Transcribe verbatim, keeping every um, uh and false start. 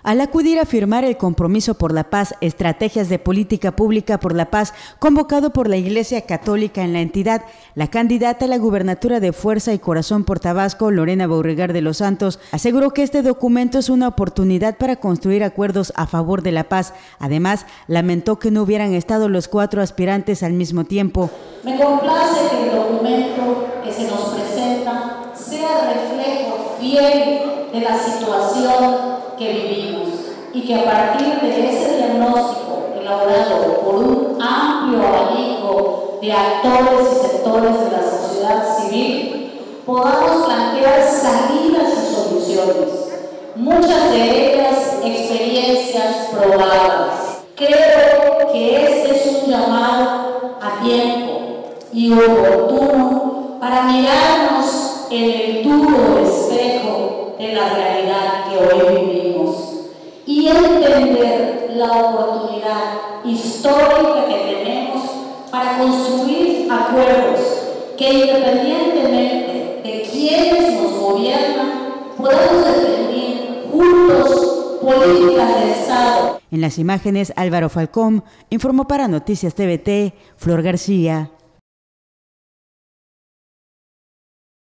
Al acudir a firmar el Compromiso por la Paz, Estrategias de Política Pública por la Paz, convocado por la Iglesia Católica en la entidad, la candidata a la gubernatura de Fuerza y Corazón por Tabasco, Lorena Beauregard de los Santos, aseguró que este documento es una oportunidad para construir acuerdos a favor de la paz. Además, lamentó que no hubieran estado los cuatro aspirantes al mismo tiempo. Me complace que el documento que se nos presenta sea reflejo fiel de la situación que vivimos y que a partir de ese diagnóstico elaborado por un amplio abanico de actores y sectores de la sociedad civil podamos plantear salidas y soluciones, muchas de ellas experiencias probadas. Creo que este es un llamado a tiempo y oportuno para mirarnos en el duro espejo de la realidad que hoy vivimos y entender la oportunidad histórica que tenemos para construir acuerdos que, independientemente de quienes nos gobiernan, podamos defender juntos políticas de Estado. En las imágenes, Álvaro Falcón informó para Noticias T V T, Flor García.